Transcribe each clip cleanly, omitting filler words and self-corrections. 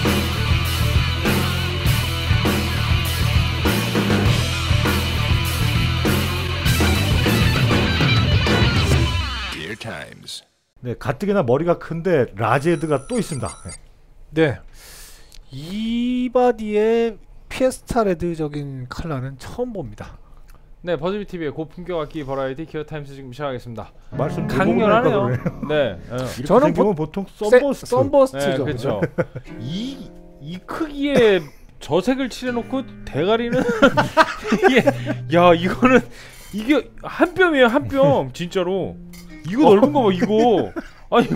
네, 가뜩이나 머리가 큰데 라제드가 또 있습니다. 네, 이 바디의 피에스타 레드적인 컬러는 처음 봅니다. 네, 버즈비TV의 고품격 악기 버라이티 기어타임스 지금 시작하겠습니다. 말씀 강렬하네요. 네, 저는 보통 썬버스트죠. 네, 그렇죠. 이 크기의 저색을 칠해놓고 대가리는 이게 야 이거는 이게 한 뼘이에요, 한 뼘. 진짜로 이거 넓은 거 봐 이거. 아니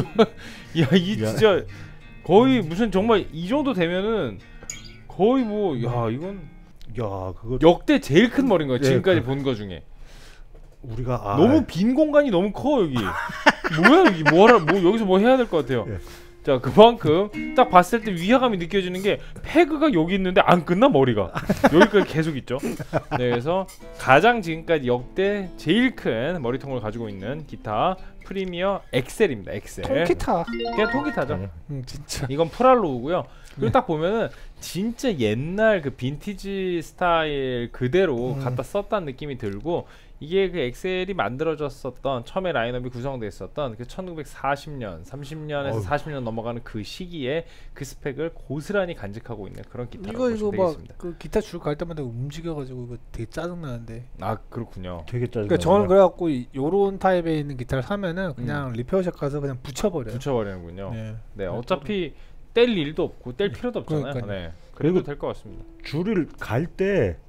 이 진짜 거의 무슨 정말 이 정도 되면은 거의 뭐 야 이건 그거 역대 제일 큰 머리인 거예요. 지금까지 본 거 중에. 우리가 너무 빈 공간이 너무 커 여기. 뭐야 여기 뭐 여기서 뭐 해야 될 것 같아요. 자, 그만큼 딱 봤을 때 위화감이 느껴지는 게 패그가 여기 있는데 안 끝나 머리가 여기까지 계속 있죠. 네, 그래서 가장 지금까지 역대 제일 큰 머리통을 가지고 있는 기타 프리미어 엑셀입니다. 엑셀. 통기타. 그냥 통기타죠. 진짜. 이건 프랄로우고요. 그리고 딱 보면은 진짜 옛날 그 빈티지 스타일 그대로 갖다 썼다는 느낌이 들고, 이게 그 엑셀이 만들어졌었던 처음에 라인업이 구성됐었던 그 1940년, 30년에서 40년 넘어가는 그 시기에 그 스펙을 고스란히 간직하고 있는 그런 기타라고 보시면 되겠습니다. 그 기타 줄 갈 때마다 움직여가지고 이거 되게 짜증 나는데. 아, 그렇군요. 되게 짜증. 그러니까 저는 그래갖고 요런 타입에 있는 기타를 사면은 그냥 리페어샵 가서 그냥 붙여버리는군요. 네, 네, 어차피 뗄 일도 없고 뗄 필요도 없잖아요. 그러니까요. 네, 그래도 될 것 같습니다. 줄을 갈 때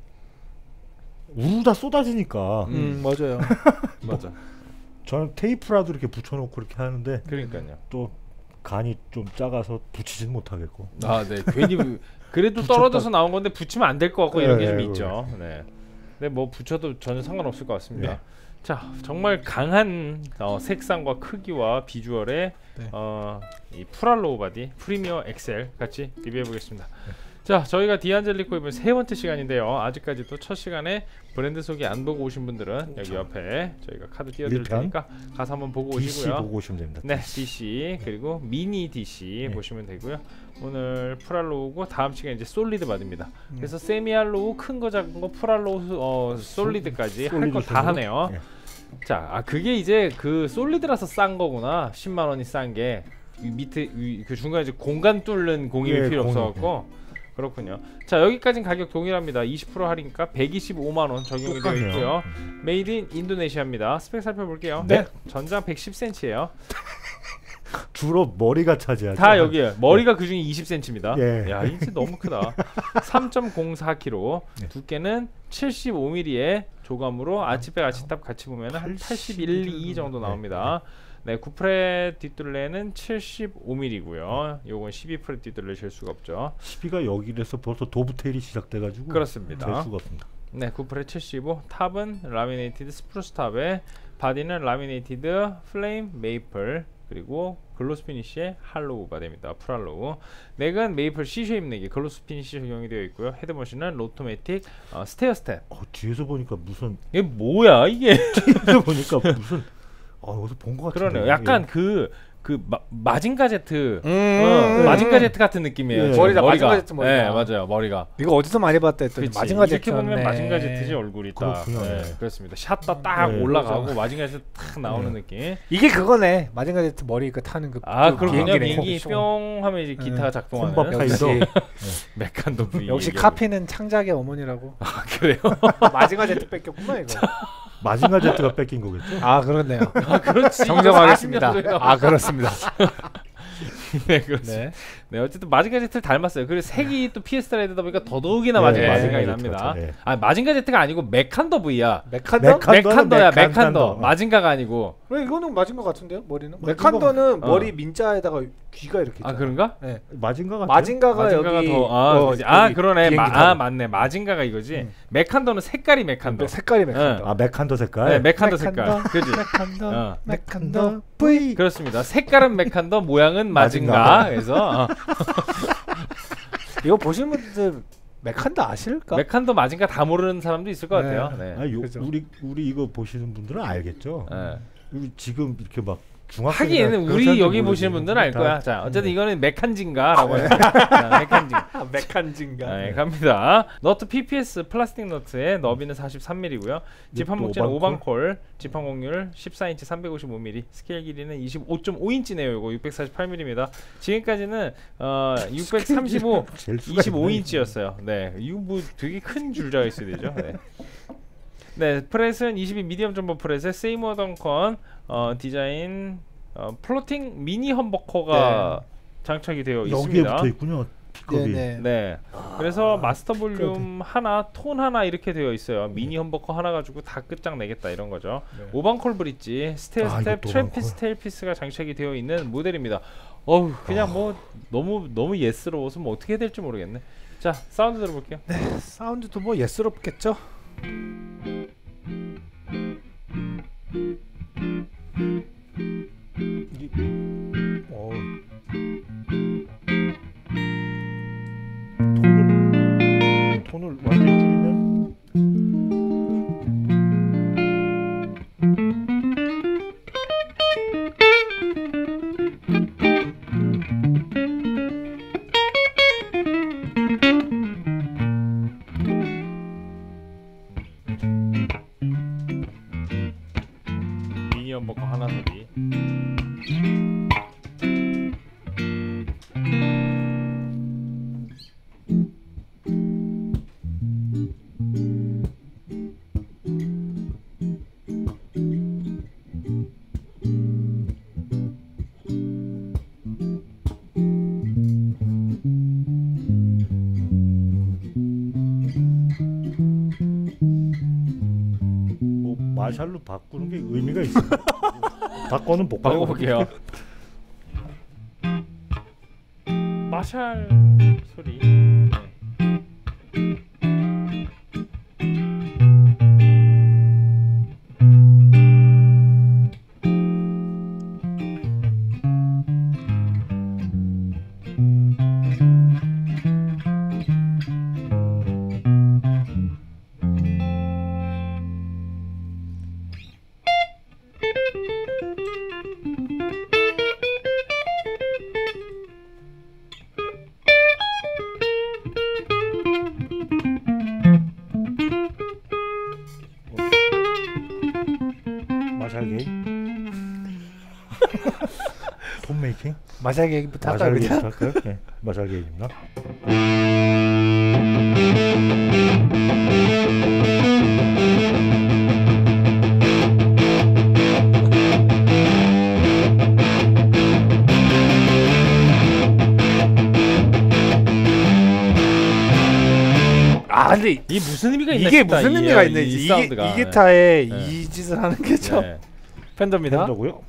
우르다 쏟아지니까. 맞아요. 맞아. 저는 테이프라도 이렇게 붙여놓고 이렇게 하는데, 그러니까요. 또 간이 좀 작아서 붙이진 못하겠고. 아, 네. 괜히 그래도 떨어져서 나온 건데 붙이면 안 될 것 같고 이런 게 좀 있죠. 네. 근데 뭐 붙여도 전혀 상관없을 것 같습니다. 네. 자, 정말 강한 색상과 크기와 비주얼의 이 프랄로우 바디 프리미어 엑셀 같이 리뷰해 보겠습니다. 자, 저희가 디안젤리코 이번 세 번째 시간인데요. 아직까지도 첫 시간에 브랜드 소개 안 보고 오신 분들은 여기 옆에 저희가 카드 띄워드릴 테니까 가서 한번 보고 DC 오시고요. 보고 오시면 됩니다. 네, DC 그리고 미니 DC 보시면 되고요. 오늘 프랄로우고 다음 시간 이제 솔리드 바디입니다. 그래서 세미알로우, 큰 거 작은 거 프랄로우 솔리드까지 할 거 다 하네요. 자, 그게 이제 그 솔리드라서 싼 거구나. 10만 원이 싼 게 밑에 그 중간에 이제 공간 뚫는 공임이 필요 없어갖고. 그렇군요. 자, 여기까지는 가격 동일합니다. 20% 할인가 125만 원 적용이 되어 있고요. 메이드 인 인도네시아입니다. 스펙 살펴볼게요. 네. 전장 110cm예요. 주로 머리가 차지하죠. 다 여기에 머리가 그중에 20cm입니다. 예. 야, 이제 너무 크다. 3.04kg. 두께는 75mm의 조감으로 아치백 아치탑 같이 보면 한 81, 2 정도 나옵니다. 네, 9프렛 뒷둘레는 75mm고요. 요건 12프렛 뒷둘레 질 수가 없죠. 12가 여기에서 벌써 도브테일이 시작돼가지고 그렇습니다. 될 수가 없습니다. 네, 9프렛 75. 탑은 라미네이티드 스프루스 탑에, 바디는 라미네이티드 플레임 메이플, 그리고 글로스 피니쉬의 할로우 바디입니다. 프랄로우. 넥은 메이플 C쉐입 넥이 글로스 피니쉬 적용이 되어 있고요. 헤드머신은 로토매틱 스테어 스텝. 뒤에서 보니까 무슨 이게 뭐야 이게? 뒤에서 보니까 무슨 어디서 본 것 같은데. 그러네요. 약간 마징가 제트, 마징가 제트 같은 느낌이에요. 머리가 마징가 제트 머리가. 네, 맞아요. 머리가. 이거 어디서 많이 봤다 했더니 마징가 제트. 이렇게 보면 마징가 제트지 얼굴이 딱. 네, 그렇습니다. 샷다 딱 올라가고 마징가 제트 딱 나오는 느낌. 이게 그거네. 마징가 제트 머리 타는 그. 그렇군요. 비행기 뿅 하면 이제 기타가 작동하는. 역시 메칸도 V. 역시 카피는 창작의 어머니라고. 아, 그래요? 마징가 제트 뺏겼구나 이거. 마징가 제트가 뺏긴 거겠죠? 아, 그렇네요. 그렇지. 정정하겠습니다. 아, 그렇습니다. 네, 그렇습니다. 네, 어쨌든 마징가 제트를 닮았어요. 그리고 색이 또 피에스타 레드다 보니까 더더욱이나 마징가 생각이 납니다. 마징가 제트가 아니고 메칸더 V야. 메칸더야. 메칸더. 마징가가 아니고. 왜 이거는 마징가 같은데요? 머리는? 메칸더는 머리 민자에다가 귀가 이렇게 있잖아. 아, 그런가? 네. 마징가가 여기 더 그러네. 맞네. 마징가가 이거지. 메칸더는 색깔이 메칸더. 색깔이 메칸더. 메칸더 색깔. 네, 메칸더 색깔. 그지? 메칸더 V. 그렇습니다. 색깔은 메칸더, 모양은 마징가. 그래서 이거 보시는 분들 메칸더 아실까? 메칸더 마징가 다 모르는 사람도 있을 것 같아요. 네. 우리 이거 보시는 분들은 알겠죠. 우리 지금 이렇게 막 하긴 우리 여기 보시는 분들은 알 거야. 자, 어쨌든 이거는 메칸진가라고 해요. 메칸진가. 메칸진가. 네, 갑니다. 너트 PPS 플라스틱 너트의 너비는 43mm고요. 지판 목재는 5방콜, 지판 곡률 14인치 355mm, 스케일 길이는 25.5인치네요. 이거 648mm입니다. 지금까지는 635 25인치였어요. 네, 이거 뭐 되게 큰 줄자가 있어야 되죠. 네. 네, 프렛은 22 미디엄 점퍼 프렛에 세이머 덩컨 디자인 플로팅 미니 험버커가 장착이 되어 있습니다. 여기에 붙어 있군요. 픽업이. 네. 그래서 마스터 볼륨 하나, 톤 하나 이렇게 되어 있어요. 미니 험버커 하나 가지고 다 끝장 내겠다 이런 거죠. 오방콜 브릿지, 스테어 스텝, 트램피스 테일피스가 장착이 되어 있는 모델입니다. 어우, 그냥 뭐 너무 예스러워서 뭐 어떻게 해야 될지 모르겠네. 자, 사운드 들어볼게요. 네, 사운드도 뭐 예스럽겠죠. 톤을 완전히 줄이면 미니 험버커 하나 소리. 뭐 마샬로 바꾸는 게 의미가 있어요. 바꿔는 못 바꿔볼게요. 마샬 소리. 마샬 게임. 톤 메이킹? 마샬 얘기부터 할까요? 마샬 게임 할까요? 네, 마샬 게임입니다. 아, 근데 이 무슨 의미가 있나 이게 싶다, 무슨 의미가 있네. 이 이게 사운드가. 이 기타에 네. 이 짓을 하는 게죠. 네. 팬더입니다. 팬더고요.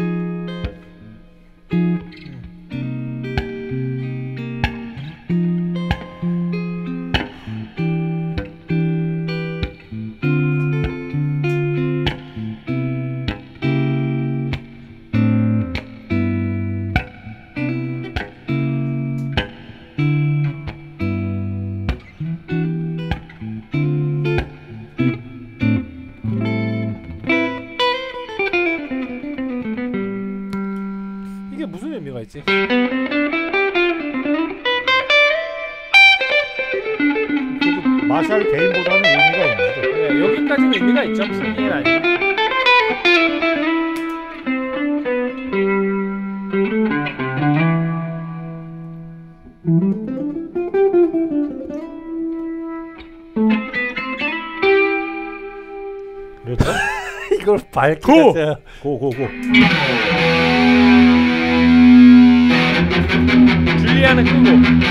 이게 무슨 의미가 있지? 마샬 게임보다는 의미가 있는 거죠. 네, 여기까지는 의미가 있죠. 무슨 의미는 아니고. 그렇죠? 이걸 밝게 고! 고고고. 줄리아는 끄고.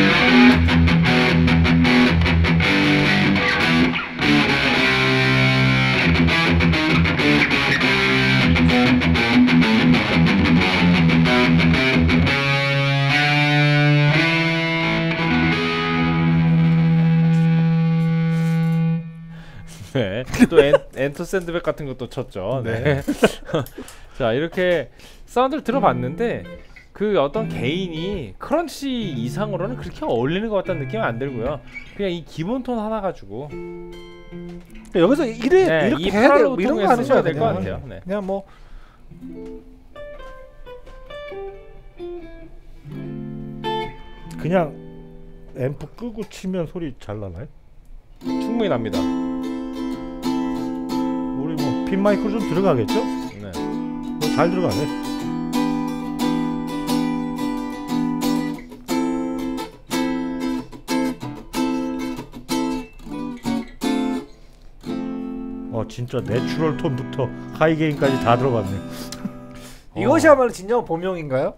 네, 또 엔터 샌드백 같은 것도 쳤죠. 네. 자, 이렇게 사운드를 들어봤는데 그 어떤 개인이 크런치 이상으로는 그렇게 어울리는 것 같다는 느낌은 안 들고요. 그냥 이 기본 톤 하나 가지고 여기서 네, 이렇게 이 해야 돼. 프랄로 이런 거 통해서 하는 쓰셔야 거야 될 것 그냥. 같아요. 네. 그냥 뭐 그냥 앰프 끄고 치면 소리 잘 나나요? 충분히 납니다. 우리 뭐 핀 마이크 좀 들어가겠죠? 네. 잘 들어가네. 진짜 내추럴 톤부터 하이 게인까지 다 들어갔네. 이것이야말로 진정 범용인가요?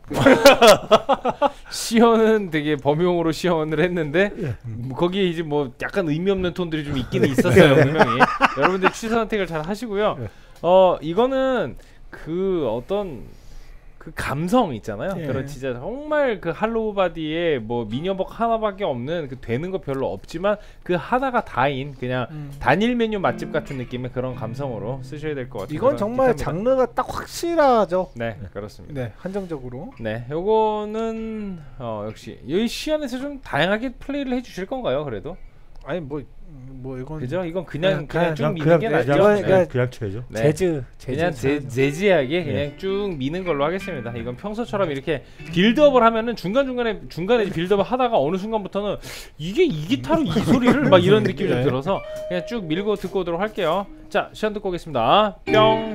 시연은 되게 범용으로 시연을 했는데 거기에 이제 뭐 약간 의미 없는 톤들이 좀 있기는 있었어요. 분명히 여러분들 취사 선택을 잘 하시고요. 이거는 그 어떤 그 감성 있잖아요. 그런 진짜 정말 그 할로우 바디에 뭐 미니어벅 하나밖에 없는 그 되는 거 별로 없지만 그 하나가 다인 그냥 단일 메뉴 맛집 같은 느낌의 그런 감성으로 쓰셔야 될 것 같아요. 이건 정말 기타입니다. 장르가 딱 확실하죠. 네, 그렇습니다. 네, 한정적으로. 네, 요거는 역시 여기 시연에서 좀 다양하게 플레이를 해주실 건가요? 그래도? 아니 뭐 이건 그죠? 이건 그냥 쭉 미는 그냥 게 낫죠. 그냥 쳐야죠. 네. 재즈 그냥 재즈하게 그냥 쭉 미는 걸로 하겠습니다. 이건 평소처럼 이렇게 빌드업을 하면은 중간에 빌드업을 하다가 어느 순간부터는 이게 이 기타로 이 소리를 막 이런 느낌이 좀 들어서 그냥 쭉 밀고 듣고 오도록 할게요. 자, 시연 듣고 오겠습니다. 뿅.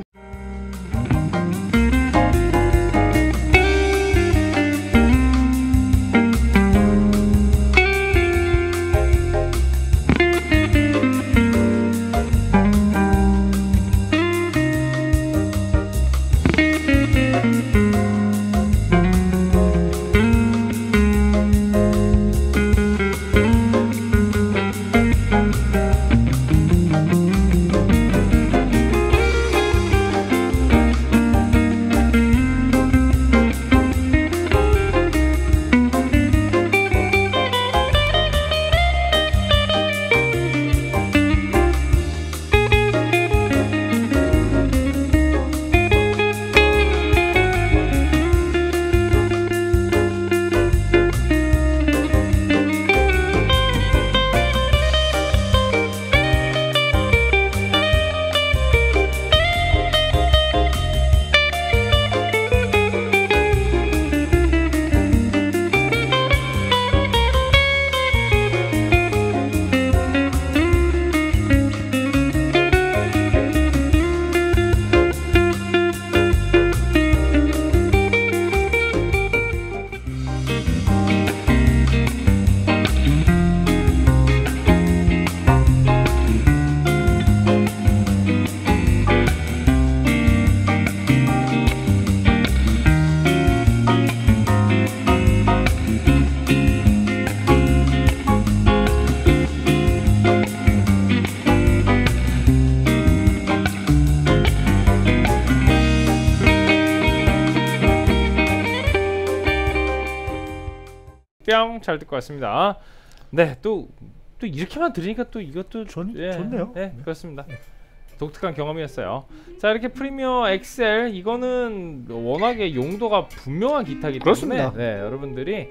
뿅 잘 듣고 왔습니다. 네, 또 이렇게만 들으니까 또 이것도 좋네요. 네, 그렇습니다. 독특한 경험이었어요. 자, 이렇게 프리미어 XL 이거는 워낙에 용도가 분명한 기타이기 때문에 그렇습니다. 네, 여러분들이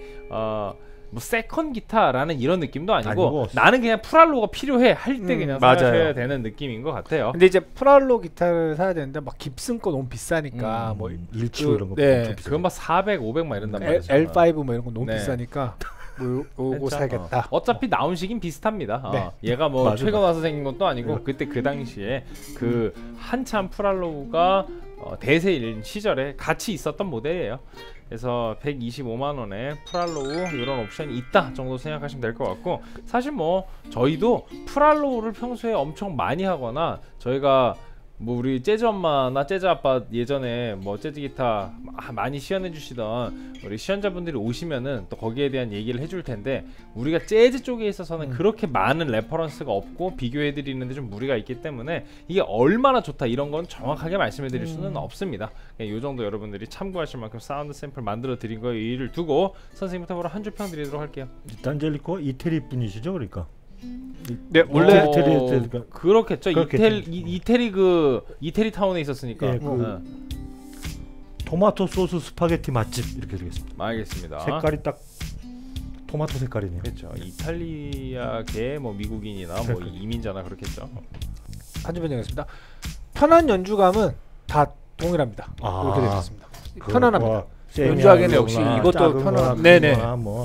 뭐 세컨 기타라는 이런 느낌도 아니고 나는 그냥 프랄로가 필요해 할 때 그냥 사셔야 되는 느낌인 것 같아요. 근데 이제 프랄로 기타를 사야 되는데 막 깁슨 거 너무 비싸니까 뭐 175 이런 거 네. 그건 막 400, 500 막 이런단 말이죠. L5 뭐 이런 거 너무 네. 비싸니까 뭐 요거 사야겠다. 어차피 나온 시긴 비슷합니다. 네. 얘가 뭐 맞아, 최근 와서 생긴 것도 아니고 그때 그 당시에 그 한참 프랄로우가 대세일 시절에 같이 있었던 모델이에요. 그래서 125만 원에 프랄로우 이런 옵션이 있다 정도 생각하시면 될 것 같고, 사실 뭐 저희도 프랄로우를 평소에 엄청 많이 하거나 저희가 뭐 우리 재즈 엄마나 재즈 아빠 예전에 뭐 재즈 기타 많이 시연해 주시던 우리 시연자분들이 오시면은 또 거기에 대한 얘기를 해줄 텐데, 우리가 재즈 쪽에 있어서는 그렇게 많은 레퍼런스가 없고 비교해 드리는데 좀 무리가 있기 때문에 이게 얼마나 좋다 이런 건 정확하게 말씀해 드릴 수는 없습니다. 요 정도 여러분들이 참고하실 만큼 사운드 샘플 만들어 드린 거에 의의를 두고 선생님부터 바로 한 줄 평 드리도록 할게요. 단젤리코 이태리 분이시죠, 그러니까? 네, 원래 그렇겠죠. 이태리 타운에 있었으니까. 예, 토마토 소스 스파게티 맛집 이렇게 되겠습니다. 알겠습니다. 색깔이 딱 토마토 색깔이네요. 그렇죠. 이탈리아계 뭐 미국인이나 뭐 이민자나 그렇겠죠. 한 줄 변경했습니다. 편한 연주감은 다 동일합니다. 이렇게 되겠습니다. 편안합니다. 연주하기는 역시 이것도 편안합니다. 네네. 뭐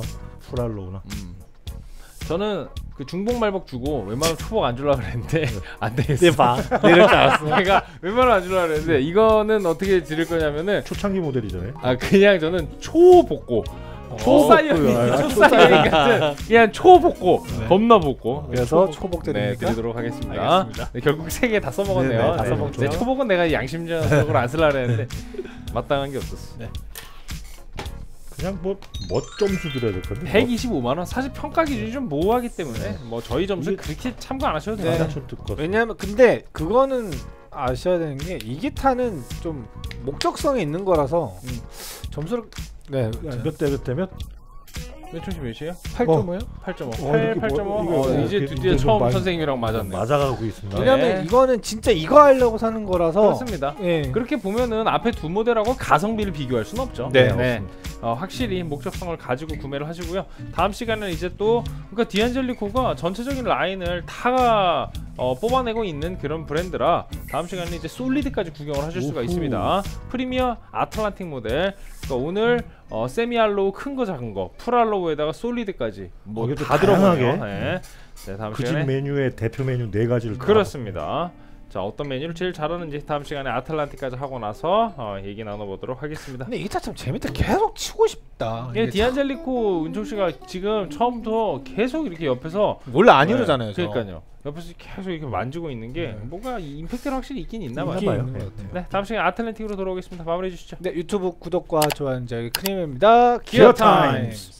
프랄로우나. 저는 그 중복 말복 주고 웬만하면 초복 안 주려고 그랬는데 안 되겠어. 네, 봐. 내릴 줄 알았어. 그러니까 웬만하면 안 주려고 그랬는데 이거는 어떻게 드릴 거냐면은 초창기 모델이잖아요. 그냥 저는 초복고 초사이언 같은 그냥 초복고 겁나 복고 그래서 초복 드립니까? 드리도록 하겠습니다. 네, 결국 3개 다 써먹었네요. 네, 다 써먹죠. 네, 초복은 내가 양심적으로 안 쓰려고 했는데 마땅한 게 없었어. 네. 그냥 뭐 점수 드려야 될 건데. 125만 원. 사실 평가 기준이 좀 모호하기 때문에 뭐 저희 점수 그렇게 참고 안 하셔도 돼요. 왜냐면 근데 그거는 아셔야 되는 게 이 기타는 좀 목적성이 있는 거라서 점수를 몇 대 몇? 몇 초씩 몇이에요? 8.5요? 8.5. 8.5. 이제 드디어 처음 선생님이랑 맞았네. 맞아가고 있습니다. 왜냐면 이거는 진짜 이거 하려고 사는 거라서. 그렇습니다. 예. 그렇게 보면은 앞에 두 모델하고 가성비를 비교할 수는 없죠. 네. 확실히 목적성을 가지고 구매를 하시고요. 다음 시간에는 이제 또 그러니까 디안젤리코가 전체적인 라인을 다 뽑아내고 있는 그런 브랜드라 다음 시간에는 이제 솔리드까지 구경을 하실 수가 있습니다. 프리미어 아틀란틱 모델. 그러니까 오늘 세미알로우 큰 거 작은 거 풀알로우에다가 솔리드까지 뭐 다 들어가게. 네, 다음 그 집 시간에 메뉴의 대표 메뉴 4가지를 그렇습니다. 자, 어떤 메뉴를 제일 잘하는지 다음 시간에 아틀란틱까지 하고 나서 얘기 나눠보도록 하겠습니다. 근데 이 기타 참 재밌다. 계속 치고 싶다. 예, 디안젤리코 은총 씨가 지금 처음부터 계속 이렇게 옆에서 원래 안 이러잖아요. 그러니까요. 옆에서 계속 이렇게 만지고 있는 게 뭔가 임팩트가 확실히 있긴 있나 봐요. 네, 다음 시간에 아틀란틱으로 돌아오겠습니다. 마무리해 주시죠. 네, 유튜브 구독과 좋아요는 저희 크림입니다. 기어 타임스.